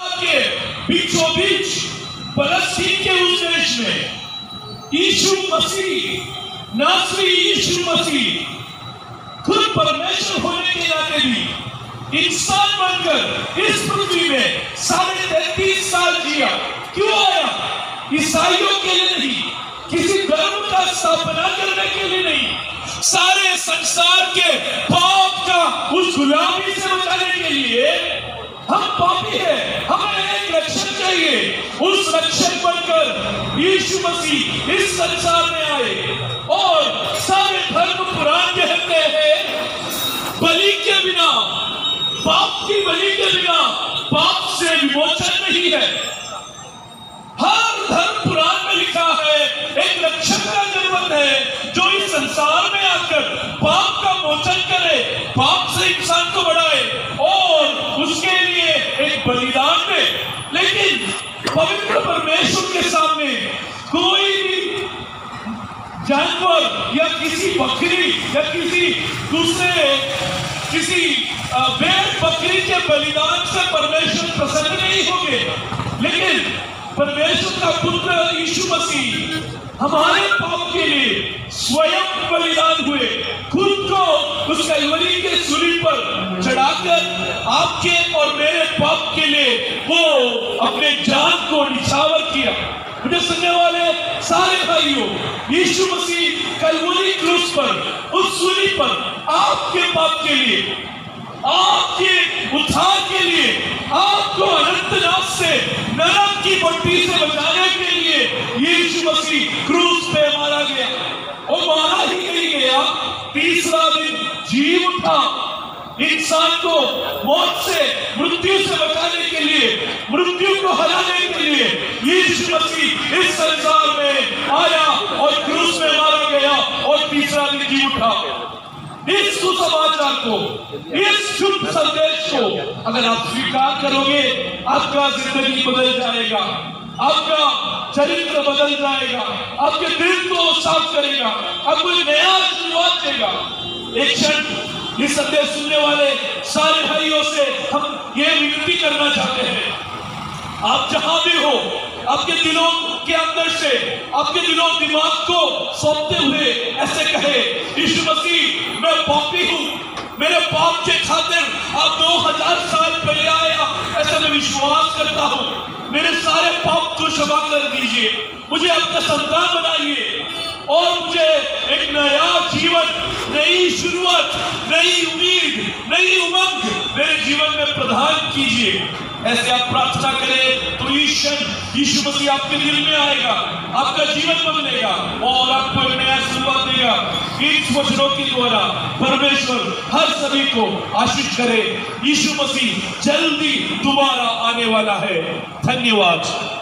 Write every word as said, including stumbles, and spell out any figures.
के बीचों बीच फलस्तीन के उस देश में यीशु मसीह नासरी यीशु मसीह खुद परमेश्वर होने के नाते भी इंसान बनकर इस पृथ्वी में साढ़े तैतीस साल जिया। क्यों आया? ईसाइयों के लिए नहीं, किसी धर्म का स्थापना करने के लिए नहीं, सारे संसार के पाप का उस गुलामी से बचाने के लिए। हम पापी हैं, हमें एक रक्षक चाहिए। उस रक्षक बनकर यीशु मसीह इस संसार में आए और सारे धर्म पुराण कहते हैं बलि के बिना, पाप की बलि के बिना पाप से विमोचन नहीं है। हर धर्म पुराण में लिखा है एक रक्षक का जरूरत है जो इस संसार में आकर पाप का मोचन करे, पाप से इंसान को बढ़ाए और उसके लिए एक बलिदान दे। लेकिन पवित्र परमेश्वर के सामने कोई भी जानवर या किसी बकरी या किसी दूसरे किसी भेड़ बकरी के बलिदान से परमेश्वर प्रसन्न नहीं होंगे। लेकिन परमेश्वर का पुत्र यीशु मसीह हमारे पाप के लिए स्वयं बलिदान हुए, खुद को उस कलवरी के सूली पर चढ़ाकर आपके और मेरे पाप के लिए वो अपने जान को निछावर किया। मुझे सुनने वाले सारे भाइयों, यीशु मसीह कलवरी क्रूस पर, उस सूली पर आपके पाप के लिए, आपके उद्धार के लिए, आपको अनंतनाश से, नरक की भट्टी से बचाने के लिए यीशु मसीह क्रूस पे मारा गया। और मारा ही नहीं गया, तीसरा दिन जी उठा इंसान को मौत से, मृत्यु से बचाने के लिए, मृत्यु को हराने के लिए यीशु मसीह इस संसार में आया और क्रूस में मारा गया और तीसरा दिन जी उठा। इस सुसमाचार को, इस शुभ संदेश को अगर आप स्वीकार करोगे, आपका जिंदगी बदल जाएगा, आपका चरित्र बदल जाएगा, आपके दिल को साफ करेगा, आपको नया शुरुआत देगा। एक क्षण इस संदेश सुनने वाले सारे भाइयों से हम ये विनती करना चाहते हैं, आप जहां भी हो, आपके दिलों के अंदर से, आपके दिलों दिमाग को सौंपते हुए ऐसे कहे, यीशु मसीह मैं पापी हूं, मेरे पाप के खातिर आप दो हजार साल पहले आया, ऐसा मैं विश्वास करता हूं। मेरे सारे पाप को क्षमा कर दीजिए, मुझे आपका संतान बनाइए और मुझे एक नया जीवन, नई शुरुआत, नई उम्मीद, नई उमंग मेरे जीवन में प्रदान कीजिए। ऐसे आप प्रार्थना करें तो ईश्वर यीशु मसीह आपके दिल में आएगा, आपका जीवन बदलेगा और आपको एक नया शुरुआत देगा। इन वचनों के द्वारा परमेश्वर हर सभी को आशीष करे। यीशु मसीह जल्दी दोबारा आने वाला है। धन्यवाद।